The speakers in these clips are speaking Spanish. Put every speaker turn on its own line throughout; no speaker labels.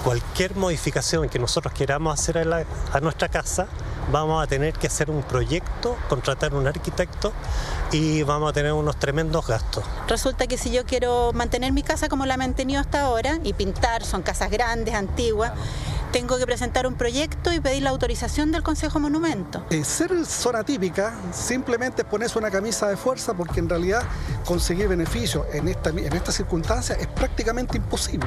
cualquier modificación que nosotros queramos hacer a nuestra casa, vamos a tener que hacer un proyecto, contratar un arquitecto y vamos a tener unos tremendos gastos.
Resulta que si yo quiero mantener mi casa como la he mantenido hasta ahora y pintar, son casas grandes, antiguas, tengo que presentar un proyecto y pedir la autorización del Consejo Monumento.
Ser zona típica simplemente es ponerse una camisa de fuerza, porque en realidad conseguir beneficios en estas circunstancias es prácticamente imposible.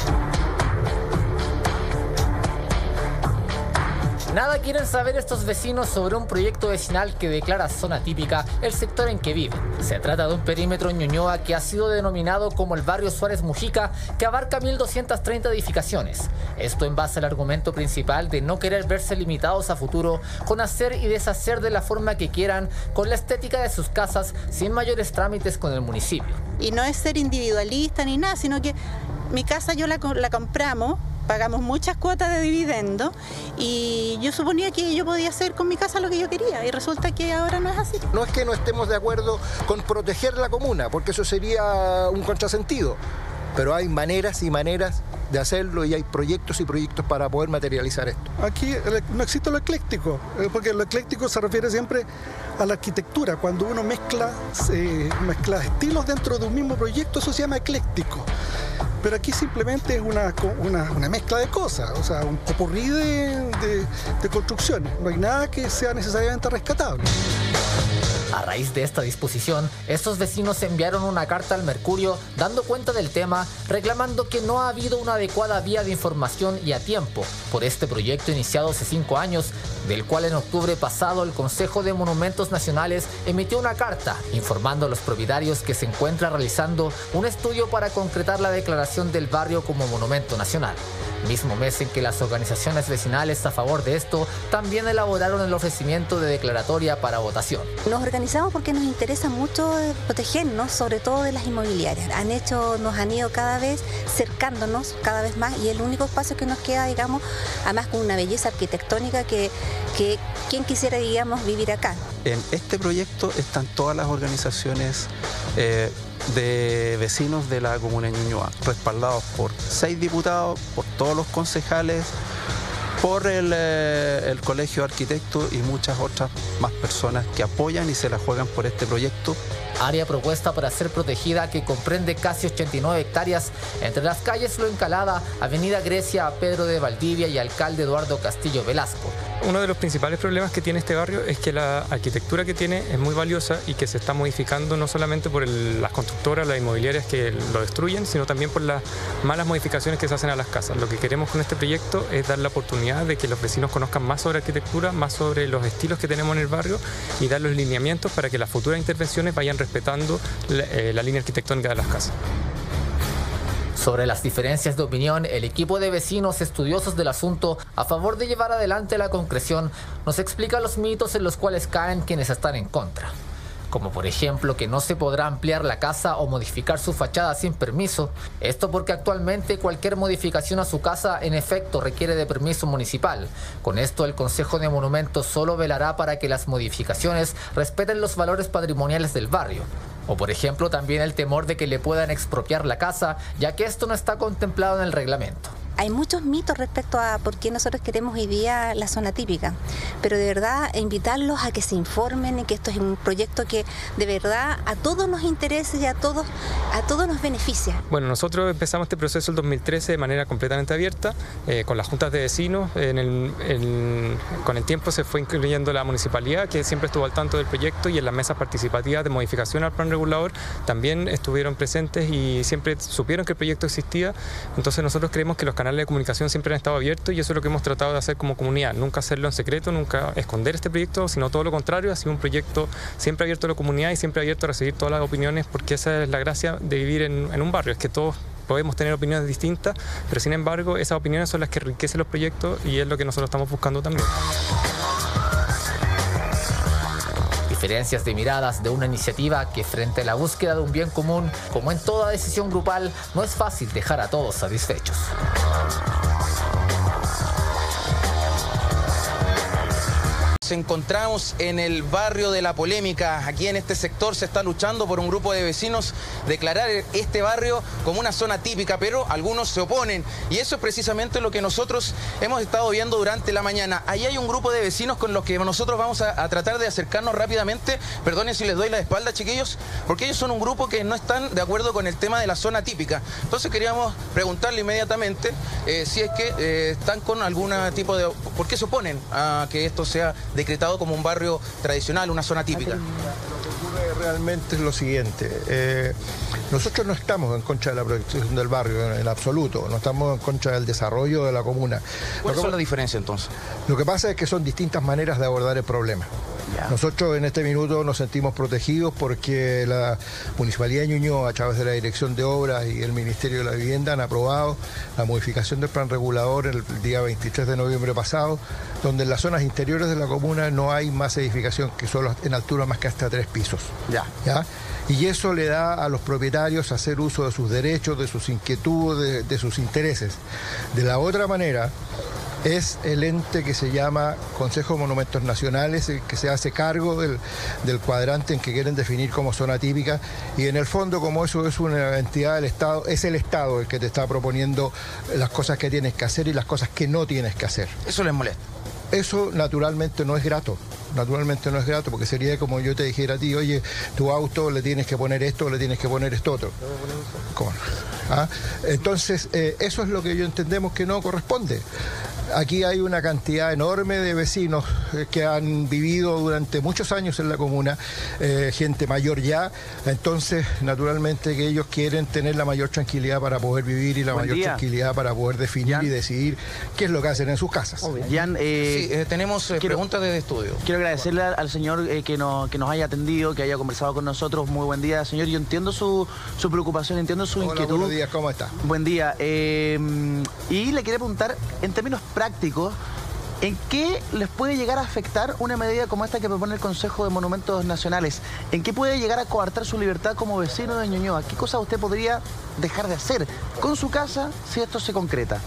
Nada quieren saber estos vecinos sobre un proyecto vecinal que declara zona típica el sector en que viven. Se trata de un perímetro en Ñuñoa que ha sido denominado como el barrio Suárez Mujica, que abarca 1.230 edificaciones. Esto en base al argumento principal de no querer verse limitados a futuro con hacer y deshacer de la forma que quieran, con la estética de sus casas, sin mayores trámites con el municipio.
Y no es ser individualista ni nada, sino que mi casa yo la compramos, pagamos muchas cuotas de dividendo y yo suponía que yo podía hacer con mi casa lo que yo quería y resulta que ahora no es así.
No es que no estemos de acuerdo con proteger la comuna, porque eso sería un contrasentido, pero hay maneras y maneras de hacerlo y hay proyectos y proyectos para poder materializar esto.
Aquí no existe lo ecléctico, porque lo ecléctico se refiere siempre a la arquitectura. Cuando uno mezcla estilos dentro de un mismo proyecto, eso se llama ecléctico. Pero aquí simplemente es una mezcla de cosas, o sea, un popurrí de construcciones. No hay nada que sea necesariamente rescatable.
A raíz de esta disposición, estos vecinos enviaron una carta al Mercurio dando cuenta del tema, reclamando que no ha habido una adecuada vía de información y a tiempo por este proyecto iniciado hace 5 años, del cual en octubre pasado el Consejo de Monumentos Nacionales emitió una carta informando a los propietarios que se encuentra realizando un estudio para concretar la declaración del barrio como monumento nacional. Mismo mes en que las organizaciones vecinales a favor de esto también elaboraron el ofrecimiento de declaratoria para votación.
Nos organizamos porque nos interesa mucho protegernos, sobre todo de las inmobiliarias. Nos han ido cada vez cercándonos cada vez más y el único espacio que nos queda, digamos, además con una belleza arquitectónica que quien quisiera, digamos, vivir acá.
En este proyecto están todas las organizaciones de vecinos de la comuna de Ñuñoa, respaldados por 6 diputados, por todos los concejales, por el Colegio de Arquitectos y muchas otras más personas que apoyan y se la juegan por este proyecto.
Área propuesta para ser protegida que comprende casi 89 hectáreas entre las calles Lo Encalada, Avenida Grecia, Pedro de Valdivia y Alcalde Eduardo Castillo Velasco.
Uno de los principales problemas que tiene este barrio es que la arquitectura que tiene es muy valiosa y que se está modificando no solamente por las constructoras, las inmobiliarias que lo destruyen, sino también por las malas modificaciones que se hacen a las casas. Lo que queremos con este proyecto es dar la oportunidad de que los vecinos conozcan más sobre arquitectura, más sobre los estilos que tenemos en el barrio y dar los lineamientos para que las futuras intervenciones vayan respetando la línea arquitectónica de las casas.
Sobre las diferencias de opinión, el equipo de vecinos estudiosos del asunto a favor de llevar adelante la concreción nos explica los mitos en los cuales caen quienes están en contra. Como por ejemplo que no se podrá ampliar la casa o modificar su fachada sin permiso. Esto porque actualmente cualquier modificación a su casa en efecto requiere de permiso municipal. Con esto el Consejo de Monumentos solo velará para que las modificaciones respeten los valores patrimoniales del barrio. O por ejemplo también el temor de que le puedan expropiar la casa, ya que esto no está contemplado en el reglamento.
Hay muchos mitos respecto a por qué nosotros queremos hoy día la zona típica, pero de verdad invitarlos a que se informen y que esto es un proyecto que de verdad a todos nos interesa y a todos nos beneficia.
Bueno, nosotros empezamos este proceso el 2013 de manera completamente abierta, con las juntas de vecinos. Con el tiempo se fue incluyendo la municipalidad, que siempre estuvo al tanto del proyecto, y en las mesas participativas de modificación al plan regulador también estuvieron presentes y siempre supieron que el proyecto existía. Entonces nosotros creemos que los canales de comunicación siempre han estado abiertos y eso es lo que hemos tratado de hacer como comunidad, nunca hacerlo en secreto, nunca esconder este proyecto, sino todo lo contrario, ha sido un proyecto siempre abierto a la comunidad y siempre abierto a recibir todas las opiniones, porque esa es la gracia de vivir en un barrio, es que todos podemos tener opiniones distintas, pero sin embargo esas opiniones son las que enriquecen los proyectos y es lo que nosotros estamos buscando también.
Diferencias de miradas de una iniciativa que frente a la búsqueda de un bien común, como en toda decisión grupal, no es fácil dejar a todos satisfechos.
Nos encontramos en el barrio de La Polémica. Aquí en este sector se está luchando por un grupo de vecinos declarar este barrio como una zona típica, pero algunos se oponen. Y eso es precisamente lo que nosotros hemos estado viendo durante la mañana. Ahí hay un grupo de vecinos con los que nosotros vamos a tratar de acercarnos rápidamente. Perdonen si les doy la espalda, chiquillos, porque ellos son un grupo que no están de acuerdo con el tema de la zona típica. Entonces queríamos preguntarle inmediatamente si es que están con algún tipo de... ¿Por qué se oponen a que esto sea decretado como un barrio tradicional, una zona típica?
Lo que ocurre realmente es lo siguiente. Nosotros no estamos en contra de la protección del barrio en absoluto, no estamos en contra del desarrollo de la comuna.
¿Cuáles son las diferencias entonces?
Lo que pasa es que son distintas maneras de abordar el problema. Nosotros en este minuto nos sentimos protegidos porque la Municipalidad de Ñuñoa, a través de la Dirección de Obras y el Ministerio de la Vivienda, han aprobado la modificación del plan regulador el día 23 de noviembre pasado, donde en las zonas interiores de la comuna no hay más edificación que solo en altura más que hasta 3 pisos. ¿Ya? Y eso le da a los propietarios hacer uso de sus derechos, de sus inquietudes, de sus intereses. De la otra manera, es el ente que se llama Consejo de Monumentos Nacionales, el que se hace cargo del cuadrante en que quieren definir como zona típica, y en el fondo, como eso es una entidad del Estado, es el Estado el que te está proponiendo las cosas que tienes que hacer y las cosas que no tienes que hacer.
¿Eso les molesta?
Eso naturalmente no es grato. Naturalmente no es grato, porque sería como yo te dijera a ti, oye, tu auto le tienes que poner esto, le tienes que poner esto otro. ¿Cómo no? Entonces, eso es lo que yo entendemos que no corresponde. Aquí hay una cantidad enorme de vecinos que han vivido durante muchos años en la comuna, gente mayor ya, entonces naturalmente que ellos quieren tener la mayor tranquilidad para poder vivir y la mayor tranquilidad para poder definir y decidir qué es lo que hacen en sus casas.
Jan, tenemos preguntas desde estudio.
Quiero agradecerle al señor que nos haya atendido, que haya conversado con nosotros. Muy buen día, señor. Yo entiendo su preocupación, entiendo su inquietud.
Buenos días, ¿cómo está?
Buen día. Y le quería preguntar, en términos prácticos, ¿en qué les puede llegar a afectar una medida como esta que propone el Consejo de Monumentos Nacionales? ¿En qué puede llegar a coartar su libertad como vecino de Ñuñoa? ¿Qué cosas usted podría dejar de hacer con su casa si esto se concreta?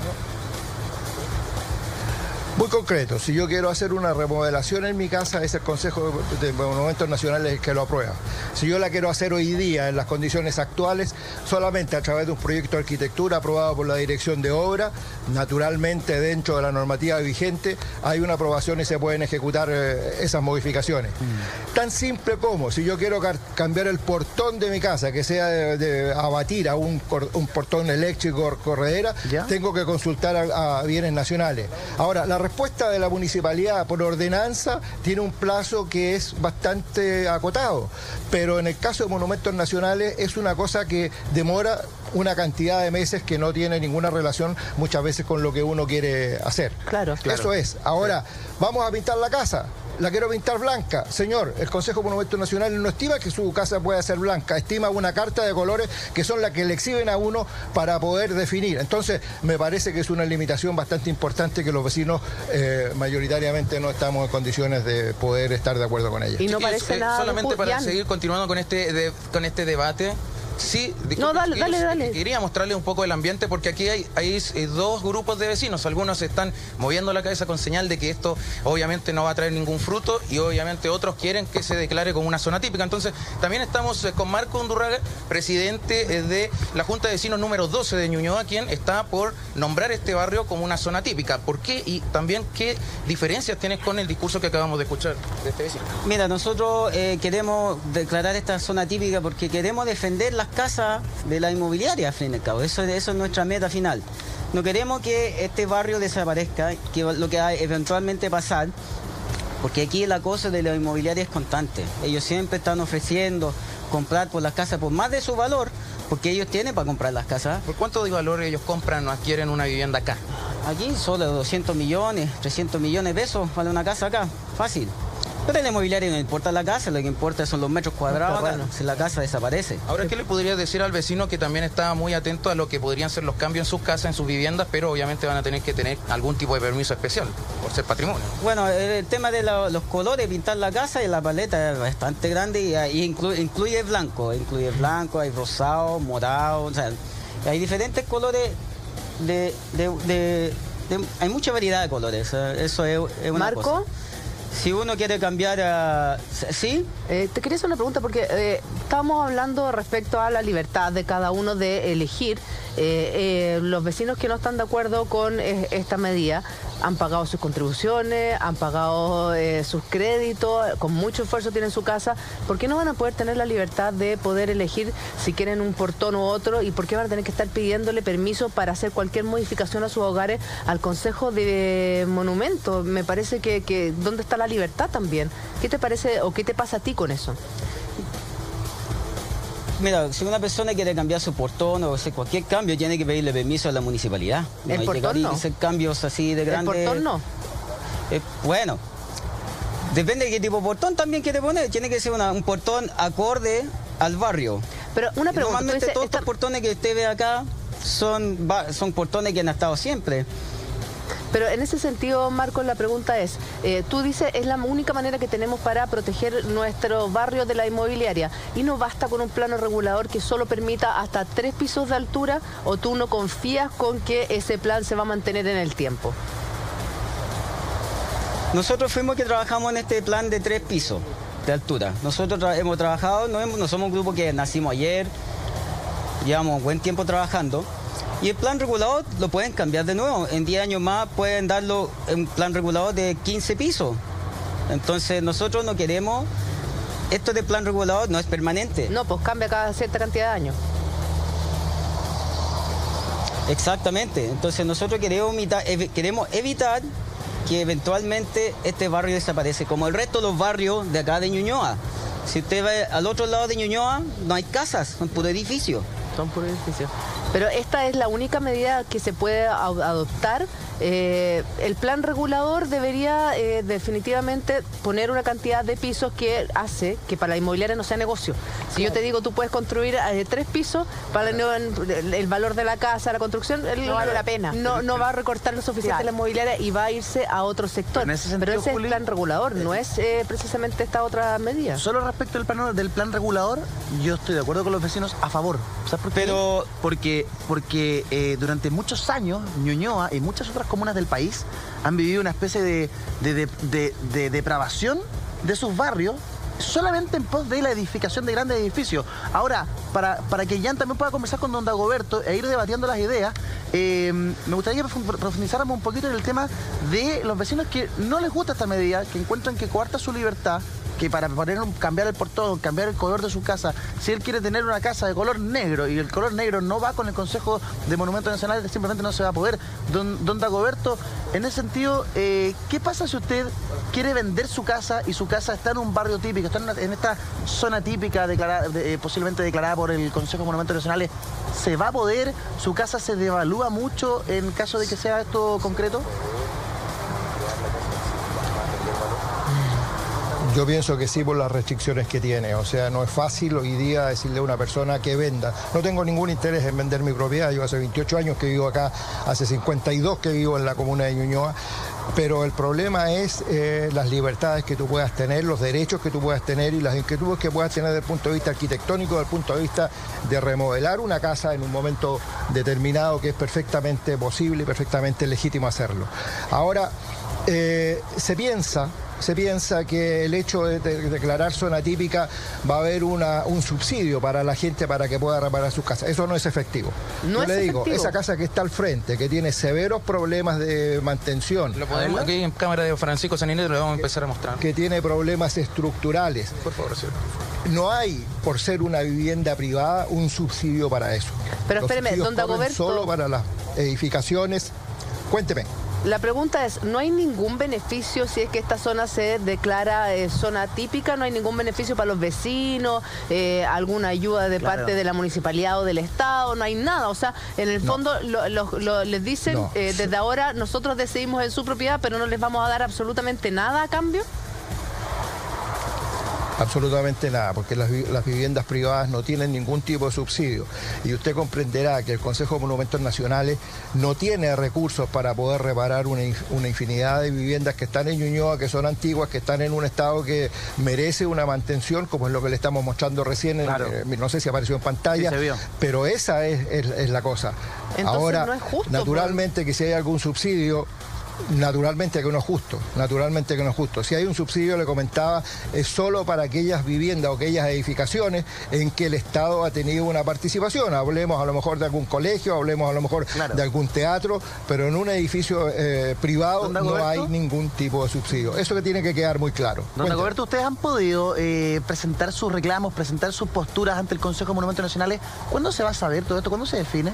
Muy concreto, si yo quiero hacer una remodelación en mi casa, es el Consejo de Monumentos Nacionales el que lo aprueba. Si yo la quiero hacer hoy día en las condiciones actuales, solamente a través de un proyecto de arquitectura aprobado por la Dirección de Obra, naturalmente dentro de la normativa vigente, hay una aprobación y se pueden ejecutar esas modificaciones. Tan simple como, si yo quiero cambiar el portón de mi casa, que sea de abatir a un portón eléctrico corredera, tengo que consultar a bienes nacionales. Ahora, la respuesta de la municipalidad por ordenanza tiene un plazo que es bastante acotado, pero en el caso de monumentos nacionales es una cosa que demora una cantidad de meses que no tiene ninguna relación muchas veces con lo que uno quiere hacer.
Claro.
Eso es. Ahora, vamos a pintar la casa. La quiero pintar blanca. Señor, el Consejo de Monumentos Nacionales no estima que su casa pueda ser blanca, estima una carta de colores que son las que le exhiben a uno para poder definir. Entonces, me parece que es una limitación bastante importante que los vecinos mayoritariamente no estamos en condiciones de poder estar de acuerdo con ella.
Y no parece nada
solamente para seguir continuando con este debate. Sí,
no, dale.
Quería mostrarles un poco el ambiente porque aquí hay dos grupos de vecinos. Algunos están moviendo la cabeza con señal de que esto obviamente no va a traer ningún fruto y obviamente otros quieren que se declare como una zona típica. Entonces también estamos con Marco Undurraga, presidente de la Junta de Vecinos número 12 de Ñuñoa, quien está por nombrar este barrio como una zona típica. ¿Por qué? Y también, ¿qué diferencias tienes con el discurso que acabamos de escuchar de este vecino?
Mira, nosotros queremos declarar esta zona típica porque queremos defender las casas de la inmobiliaria, al fin y al cabo. Eso es nuestra meta final. No queremos que este barrio desaparezca, que lo que va a eventualmente pasar, porque aquí el acoso de la inmobiliaria es constante. Ellos siempre están ofreciendo comprar por las casas por más de su valor, porque ellos tienen para comprar las casas.
¿Por cuánto de valor ellos compran o adquieren una vivienda acá?
Aquí solo 200 millones, 300 millones de pesos vale una casa acá, fácil. Pero en la inmobiliaria no importa la casa, lo que importa son los metros cuadrados acá, si la casa desaparece.
Ahora, ¿qué le podría decir al vecino que también está muy atento a lo que podrían ser los cambios en sus casas, en sus viviendas, pero obviamente van a tener que tener algún tipo de permiso especial por ser patrimonio?
Bueno, el tema de los colores, pintar la casa y la paleta es bastante grande y incluye blanco, hay rosado, morado, o sea, hay diferentes colores hay mucha variedad de colores, eso es una
Marco,
cosa. Si uno quiere cambiar a... ¿Sí?
Te quería hacer una pregunta porque estábamos hablando respecto a la libertad de cada uno de elegir. Los vecinos que no están de acuerdo con esta medida han pagado sus contribuciones, han pagado sus créditos, con mucho esfuerzo tienen su casa. ¿Por qué no van a poder tener la libertad de poder elegir si quieren un portón u otro? ¿Y por qué van a tener que estar pidiéndole permiso para hacer cualquier modificación a sus hogares al Consejo de Monumentos? Me parece que ¿dónde está la libertad también? ¿Qué te parece o qué te pasa a ti con eso?
Mira, si una persona quiere cambiar su portón o hacer cualquier cambio, tiene que pedirle permiso a la municipalidad.
¿El portón no?
Hacer cambios así de grandes.
¿El portón no?
Bueno, depende de qué tipo de portón también quiere poner. Tiene que ser un portón acorde al barrio.
Pero una pregunta.
Normalmente todos estos portones que usted ve acá son portones que han estado siempre.
Pero en ese sentido, Marcos, la pregunta es, tú dices, es la única manera que tenemos para proteger nuestro barrio de la inmobiliaria, y no basta con un plano regulador que solo permita hasta 3 pisos de altura, o tú no confías con que ese plan se va a mantener en el tiempo.
Nosotros fuimos que trabajamos en este plan de 3 pisos de altura. Nosotros hemos trabajado, no somos un grupo que nacimos ayer, llevamos buen tiempo trabajando. Y el plan regulador lo pueden cambiar de nuevo. En 10 años más pueden darlo un plan regulador de 15 pisos. Entonces nosotros no queremos... Esto de plan regulador no es permanente.
No, pues cambia cada cierta cantidad de años.
Exactamente. Entonces nosotros queremos evitar que eventualmente este barrio desaparece, como el resto de los barrios de acá de Ñuñoa. Si usted va al otro lado de Ñuñoa, no hay casas, son puros edificios.
Son puros edificios. Pero esta es la única medida que se puede adoptar. El plan regulador debería definitivamente poner una cantidad de pisos que hace que para la inmobiliaria no sea negocio. Si yo te digo, tú puedes construir 3 pisos, para el valor de la casa, la construcción, no vale la pena. No va a recortar lo suficiente la inmobiliaria y va a irse a otro sector. Pero ese es el plan regulador, no es precisamente esta otra medida.
Solo respecto del plan regulador, yo estoy de acuerdo con los vecinos a favor. ¿Sabes por qué? Porque durante muchos años Ñuñoa y muchas otras comunas del país han vivido una especie de depravación de sus barrios solamente en pos de la edificación de grandes edificios. Ahora, para que Jan también pueda conversar con don Dagoberto e ir debatiendo las ideas, me gustaría que profundizáramos un poquito en el tema de los vecinos que no les gusta esta medida, que encuentran que coarta su libertad, que para cambiar el portón, cambiar el color de su casa, si él quiere tener una casa de color negro y el color negro no va con el Consejo de Monumentos Nacionales, simplemente no se va a poder. Don Dagoberto, en ese sentido, ¿qué pasa si usted quiere vender su casa y su casa está en un barrio típico, está en esta zona típica posiblemente declarada por el Consejo de Monumentos Nacionales? ¿Se va a poder? ¿Su casa se devalúa mucho en caso de que sea esto concreto?
Yo pienso que sí, por las restricciones que tiene. O sea, no es fácil hoy día decirle a una persona que venda. No tengo ningún interés en vender mi propiedad. Yo hace 28 años que vivo acá, hace 52 que vivo en la comuna de Ñuñoa. Pero el problema es las libertades que tú puedas tener, los derechos que tú puedas tener y las inquietudes que puedas tener desde el punto de vista arquitectónico, desde el punto de vista de remodelar una casa en un momento determinado, que es perfectamente posible y perfectamente legítimo hacerlo. Ahora, se piensa que el hecho de declarar zona típica va a haber un subsidio para la gente para que pueda reparar sus casas. Eso no es efectivo. Yo le digo, esa casa que está al frente, que tiene severos problemas de mantención.
Lo podemos aquí en cámara de Francisco Saninero, lo vamos a empezar a mostrar.
Que tiene problemas estructurales.
Por favor, señor.
No hay, por ser una vivienda privada, un subsidio para eso.
Pero espéreme, don Dagoberto,
solo para las edificaciones. Cuénteme.
La pregunta es, ¿no hay ningún beneficio si es que esta zona se declara zona típica? ¿No hay ningún beneficio para los vecinos? ¿Alguna ayuda de parte de la municipalidad o del Estado? No hay nada. O sea, en el fondo les dicen, desde ahora nosotros decidimos en su propiedad, pero no les vamos a dar absolutamente nada a cambio.
Absolutamente nada, porque las viviendas privadas no tienen ningún tipo de subsidio. Y usted comprenderá que el Consejo de Monumentos Nacionales no tiene recursos para poder reparar una infinidad de viviendas que están en Ñuñoa, que son antiguas, que están en un estado que merece una mantención, como es lo que le estamos mostrando recién. Claro. No sé si apareció en pantalla, sí, pero esa es la cosa.
Entonces, ahora,
no es justo, naturalmente que si hay algún subsidio, Naturalmente que no es justo, naturalmente que no es justo. Si hay un subsidio, le comentaba, es solo para aquellas viviendas o aquellas edificaciones en que el Estado ha tenido una participación. Hablemos a lo mejor de algún colegio, hablemos a lo mejor de algún teatro, pero en un edificio privado no hay ningún tipo de subsidio. Eso que tiene que quedar muy claro.
Don Dagoberto, ¿ustedes han podido presentar sus reclamos, presentar sus posturas ante el Consejo de Monumentos Nacionales? ¿Cuándo se va a saber todo esto? ¿Cuándo se define?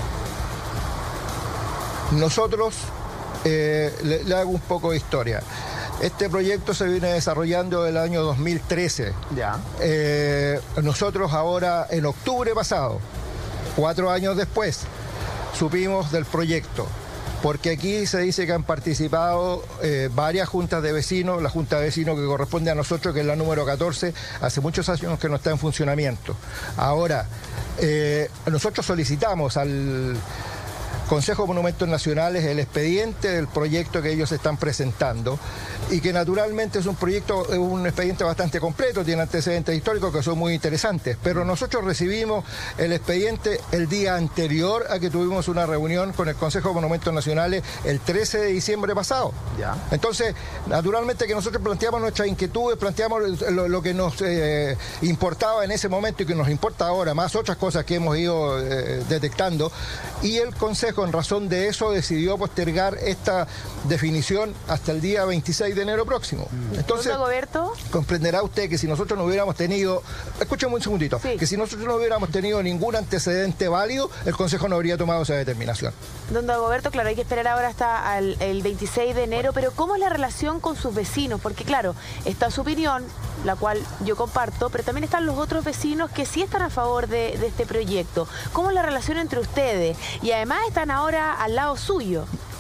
Nosotros, le hago un poco de historia. Este proyecto se viene desarrollando del año 2013.
Ya.
Nosotros ahora, en octubre pasado, 4 años después, supimos del proyecto. Porque aquí se dice que han participado varias juntas de vecinos, la junta de vecinos que corresponde a nosotros, que es la número 14, hace muchos años que no está en funcionamiento. Ahora, nosotros solicitamos al Consejo de Monumentos Nacionales el expediente del proyecto que ellos están presentando y que naturalmente es un expediente bastante completo, tiene antecedentes históricos que son muy interesantes, pero nosotros recibimos el expediente el día anterior a que tuvimos una reunión con el Consejo de Monumentos Nacionales el 13 de diciembre pasado.
Ya.
Entonces, naturalmente que nosotros planteamos nuestras inquietudes, planteamos lo que nos importaba en ese momento y que nos importa ahora, más otras cosas que hemos ido detectando, y el Consejo, en razón de eso, decidió postergar esta definición hasta el día 26 de enero próximo. Entonces, comprenderá usted que si nosotros no hubiéramos tenido, escúcheme un segundito, que si nosotros no hubiéramos tenido ningún antecedente válido, el Consejo no habría tomado esa determinación.
Don Dagoberto, claro, hay que esperar ahora hasta el 26 de enero, pero ¿cómo es la relación con sus vecinos? Porque claro, está su opinión, la cual yo comparto, pero también están los otros vecinos que sí están a favor de este proyecto. ¿Cómo es la relación entre ustedes? Y además están ahora al lado suyo.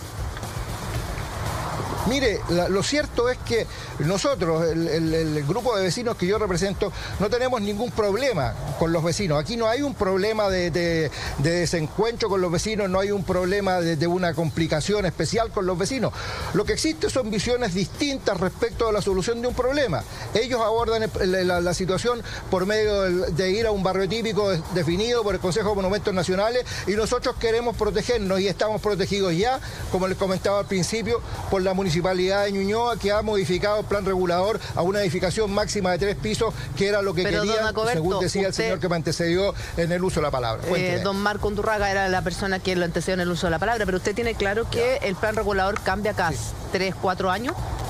Mire, lo cierto es que nosotros, el grupo de vecinos que yo represento, no tenemos ningún problema con los vecinos. Aquí no hay un problema de desencuentro con los vecinos, no hay un problema de una complicación especial con los vecinos. Lo que existe son visiones distintas respecto a la solución de un problema. Ellos abordan la situación por medio de ir a un barrio típico definido por el Consejo de Monumentos Nacionales, y nosotros queremos protegernos y estamos protegidos ya, como les comentaba al principio, por la Municipalidad de Ñuñoa, que ha modificado el plan regulador a una edificación máxima de 3 pisos, que era lo que querían, según decía el señor que me antecedió en el uso de la palabra.
Don Marco Undurraga era la persona que lo antecedió en el uso de la palabra, pero usted tiene claro que el plan regulador cambia cada 3, 4 años.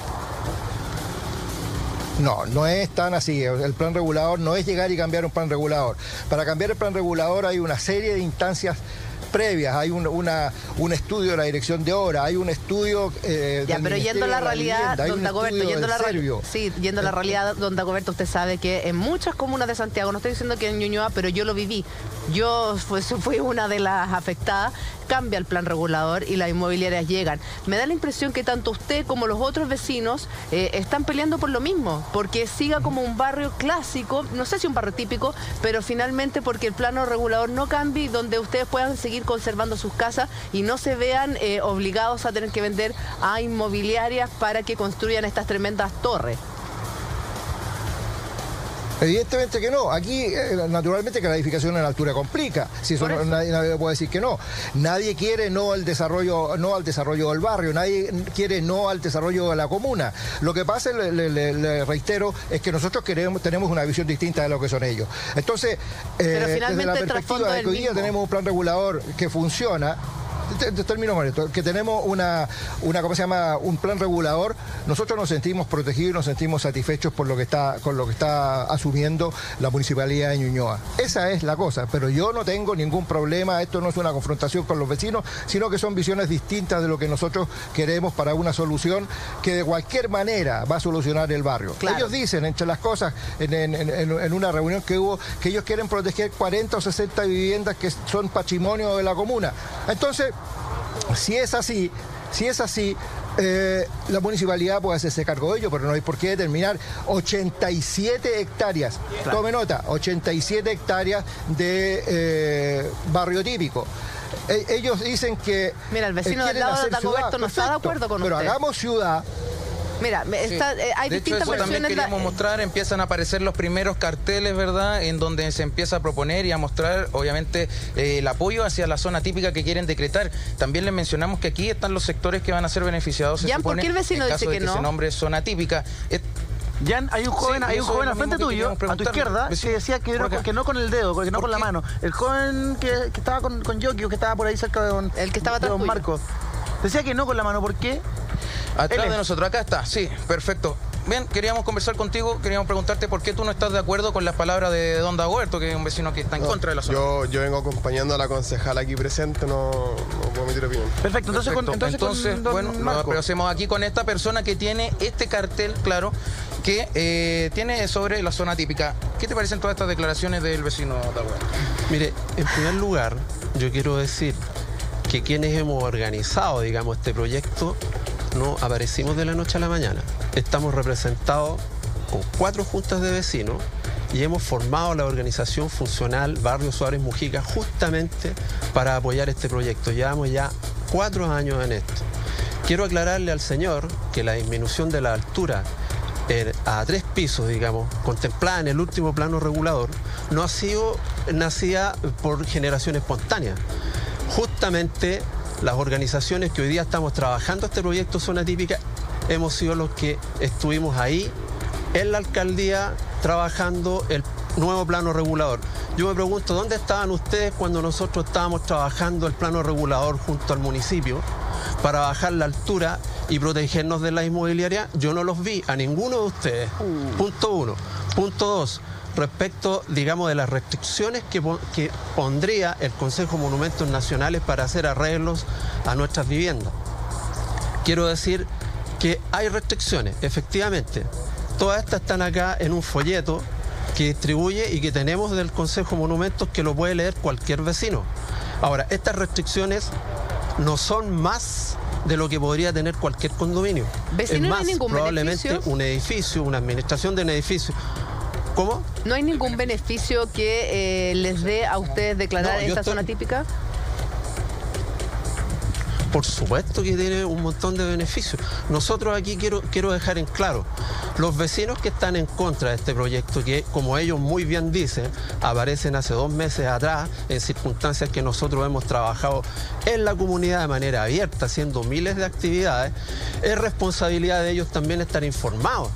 No, no es tan así. El plan regulador no es llegar y cambiar un plan regulador. Para cambiar el plan regulador hay una serie de instancias previas, hay un estudio de la Dirección de Obra, hay un estudio
pero yendo a la realidad, don Dagoberto, yendo a la realidad, don Dagoberto, usted sabe que en muchas comunas de Santiago, no estoy diciendo que en Ñuñoa, pero yo lo viví, yo fui una de las afectadas, cambia el plan regulador y las inmobiliarias llegan. Me da la impresión que tanto usted como los otros vecinos están peleando por lo mismo, porque siga como un barrio clásico, no sé si un barrio típico, pero finalmente porque el plano regulador no cambie y donde ustedes puedan seguir conservando sus casas y no se vean obligados a tener que vender a inmobiliarias para que construyan estas tremendas torres.
Evidentemente que no. Aquí, naturalmente, que la edificación en altura complica. Si eso nadie puede decir que no. Nadie quiere no al desarrollo del barrio, nadie quiere no al desarrollo de la comuna. Lo que pasa, le reitero, es que nosotros tenemos una visión distinta de lo que son ellos. Entonces, desde la perspectiva de que hoy día tenemos un plan regulador que funciona, termino con esto, que tenemos un plan regulador, nosotros nos sentimos protegidos y nos sentimos satisfechos con lo que está asumiendo la Municipalidad de Ñuñoa. Esa es la cosa, pero yo no tengo ningún problema, esto no es una confrontación con los vecinos, sino que son visiones distintas de lo que nosotros queremos para una solución que de cualquier manera va a solucionar el barrio. Claro. Ellos dicen, entre las cosas, en una reunión que hubo, que ellos quieren proteger 40 o 60 viviendas que son patrimonio de la comuna. Entonces, si es así, la municipalidad puede hacerse cargo de ello, pero no hay por qué determinar 87 hectáreas. Claro. Tome nota, 87 hectáreas de barrio típico. Ellos dicen que...
Mira, el vecino del lado de Dagoberto no está de acuerdo con usted.
Pero hagamos ciudad
Mira, hay
de
distintas
hecho, eso también
versiones.
queríamos mostrar, empiezan a aparecer los primeros carteles, ¿verdad?, en donde se empieza a proponer y a mostrar, obviamente, el apoyo hacia la zona típica que quieren decretar. También les mencionamos que aquí están los sectores que van a ser beneficiados, se
Jan, ¿por
supone,
qué el vecino
en caso
dice
de
que
que
no?
se nombre zona típica.
Jan, hay un joven,
Sí,
hay un
eso
joven
es
al
lo
frente
mismo que
tuyo,
queríamos
a tu
preguntarle.
izquierda,
Vecino,
que decía
por acá.
que no con el dedo, que no con la
qué?
mano. El joven que estaba con Yokio, que estaba por ahí cerca de don,
El que estaba
de
atrás
don
tuyo.
Marco. Decía que no con la mano, ¿por qué?
Atrás
Él.
de nosotros, acá está, sí, perfecto. Bien, queríamos conversar contigo, queríamos preguntarte por qué tú no estás de acuerdo con las palabras de don Dagoberto, que es un vecino que está en contra de la zona.
Yo vengo acompañando a la concejal aquí presente, no puedo emitir opinión.
Perfecto, entonces con don
bueno,
Marco.
pero hacemos aquí con esta persona que tiene este cartel, claro, que tiene sobre la zona típica. ¿Qué te parecen todas estas declaraciones del vecino Dagoberto?
Mire, en primer lugar, yo quiero decir que quienes hemos organizado, digamos, este proyecto, no aparecimos de la noche a la mañana. Estamos representados con 4 juntas de vecinos y hemos formado la organización funcional Barrio Suárez Mujica justamente para apoyar este proyecto. Llevamos ya 4 años en esto. Quiero aclararle al señor que la disminución de la altura a 3 pisos, digamos, contemplada en el último plano regulador, no ha sido nacida por generación espontánea. Justamente las organizaciones que hoy día estamos trabajando este proyecto Zona Típica hemos sido los que estuvimos ahí en la alcaldía trabajando el nuevo plano regulador. Yo me pregunto, ¿dónde estaban ustedes cuando nosotros estábamos trabajando el plano regulador junto al municipio para bajar la altura y protegernos de la inmobiliaria? Yo no los vi, a ninguno de ustedes. Punto 1. Punto 2. Respecto, digamos, de las restricciones que pondría el Consejo de Monumentos Nacionales para hacer arreglos a nuestras viviendas. Quiero decir que hay restricciones, efectivamente. Todas estas están acá en un folleto que distribuye y que tenemos del Consejo de Monumentos que lo puede leer cualquier vecino. Ahora, estas restricciones no son más de lo que podría tener cualquier condominio.
¿Vecino
es
no
más,
hay ningún
probablemente
beneficio?
un edificio, una administración de un edificio. ¿Cómo?
¿No hay ningún beneficio que les dé a ustedes declarar esta zona típica?
Por supuesto que tiene un montón de beneficios. Nosotros aquí quiero dejar en claro, los vecinos que están en contra de este proyecto, que como ellos muy bien dicen, aparecen hace 2 meses atrás, en circunstancias que nosotros hemos trabajado en la comunidad de manera abierta, haciendo miles de actividades, es responsabilidad de ellos también estar informados.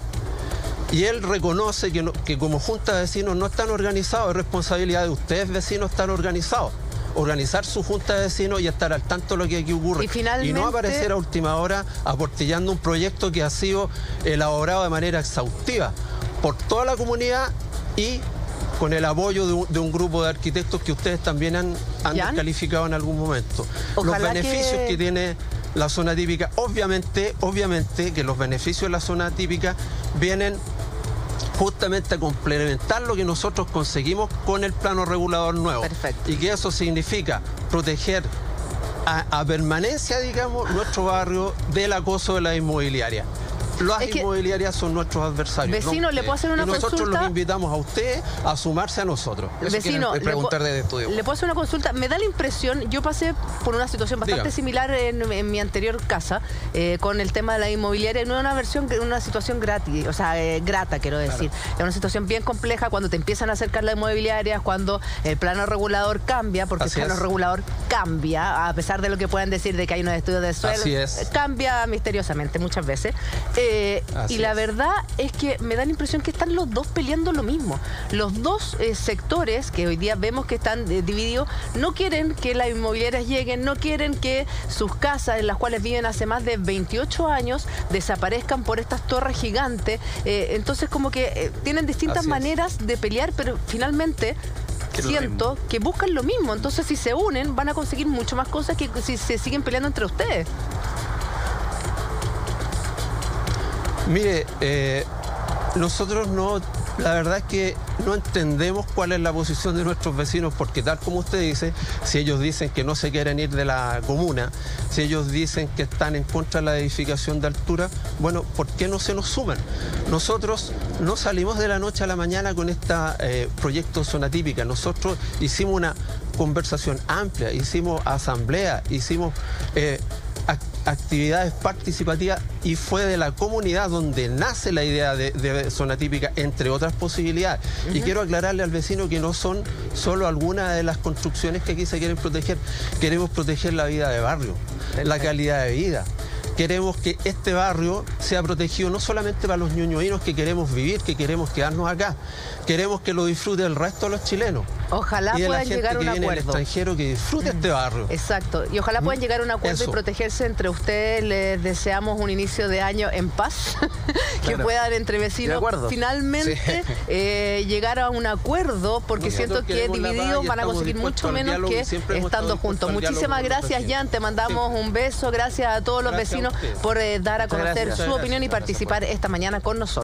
Y él reconoce que como junta de vecinos no están organizados, es responsabilidad de ustedes, vecinos, estar organizados. Organizar su junta de vecinos y estar al tanto de lo que aquí ocurre. Y no aparecer a última hora aportillando un proyecto que ha sido elaborado de manera exhaustiva por toda la comunidad y con el apoyo de un grupo de arquitectos que ustedes también han descalificado en algún momento. Los beneficios que tiene la zona típica, obviamente que los beneficios de la zona típica vienen justamente a complementar lo que nosotros conseguimos con el plano regulador nuevo. Perfecto. Y que eso significa proteger a permanencia, digamos, nuestro barrio del acoso de la inmobiliaria. Las inmobiliarias son nuestros adversarios.
Vecino, ¿no? ¿Le puedo hacer una consulta?
Y nosotros los invitamos a ustedes a sumarse a nosotros.
Vecino,
preguntar desde estudio.
¿Le puedo hacer una consulta? Me da la impresión, yo pasé por una situación bastante similar en mi anterior casa, con el tema de la inmobiliaria, no era una situación gratis, o sea, grata, quiero decir. Claro. Es una situación bien compleja cuando te empiezan a acercar las inmobiliarias, cuando el plano regulador cambia, porque el plano regulador cambia, a pesar de lo que puedan decir de que hay unos estudios de suelo, cambia misteriosamente muchas veces. Y la verdad es que me da la impresión que están los dos peleando lo mismo. Los dos sectores que hoy día vemos que están divididos no quieren que las inmobiliarias lleguen, no quieren que sus casas en las cuales viven hace más de 28 años desaparezcan por estas torres gigantes. Entonces como que tienen distintas maneras de pelear, pero finalmente siento que buscan lo mismo. Entonces si se unen van a conseguir mucho más cosas que si se siguen peleando entre ustedes.
Mire, nosotros la verdad es que no entendemos cuál es la posición de nuestros vecinos, porque tal como usted dice, si ellos dicen que no se quieren ir de la comuna, si ellos dicen que están en contra de la edificación de altura, bueno, ¿por qué no se nos suman? Nosotros no salimos de la noche a la mañana con este proyecto Zona Típica. Nosotros hicimos una conversación amplia, hicimos asamblea, hicimos actividades participativas y fue de la comunidad donde nace la idea de zona típica, entre otras posibilidades. Y quiero aclararle al vecino que no son solo algunas de las construcciones que aquí se quieren proteger. Queremos proteger la vida de barrio, la calidad de vida. Queremos que este barrio sea protegido no solamente para los ñuñoínos que queremos vivir, que queremos quedarnos acá. Queremos que lo disfrute el resto de los chilenos.
Ojalá
y de
puedan
la gente
llegar a un
que viene del
acuerdo.
extranjero que disfrute este barrio.
Exacto. Y ojalá puedan llegar a un acuerdo y protegerse entre ustedes. Les deseamos un inicio de año en paz. Que puedan entre vecinos finalmente llegar a un acuerdo, porque siento que divididos van a conseguir mucho menos que estando juntos. Muchísimas gracias, Jan. Te mandamos un beso. Gracias a todos los vecinos por dar a conocer su opinión y participar esta mañana con nosotros.